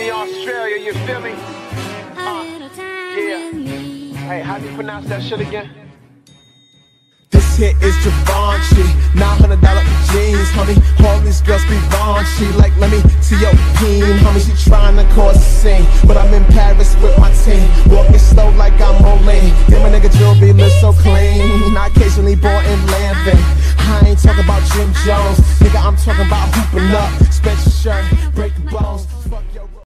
me Australia, you feel me? Yeah. Hey, how do you pronounce that shit again? This hit is Givenchy, $900 jeans, homie. All these girls be raunchy, like let me see your peen, homie. She tryna cause a scene, but I'm in Paris with my team, walking slow like I'm Olin. Yeah, my nigga jewelry looks so clean. I occasionally